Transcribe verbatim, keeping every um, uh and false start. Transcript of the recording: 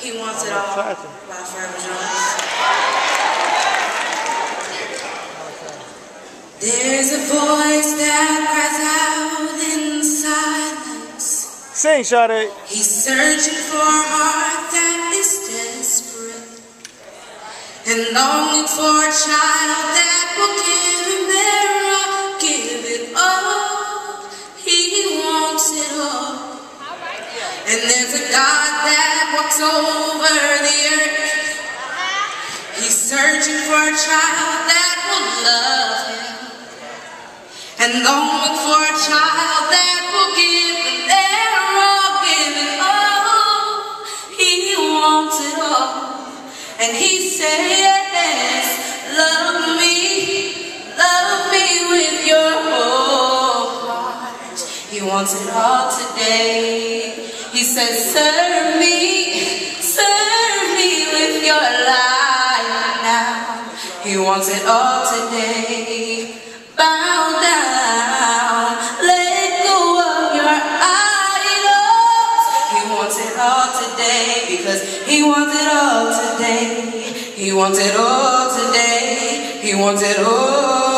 He Wants It All by Forever Jones. There's a voice that cries out in silence. Sing, Sade. He's searching for a heart that is desperate and longing for a child that will give him their all, give it all. He wants it all. And there's a God that walks over the earth. He's searching for a child that will love him and longing for a child that will give him their all, give it all. He wants it all. And he says, love me, love me with your whole heart. He wants it all today. He says, serve me, serve me with your life now. He wants it all today. Bow down, let go of your idols. He wants it all today because he wants it all today. He wants it all today. He wants it all.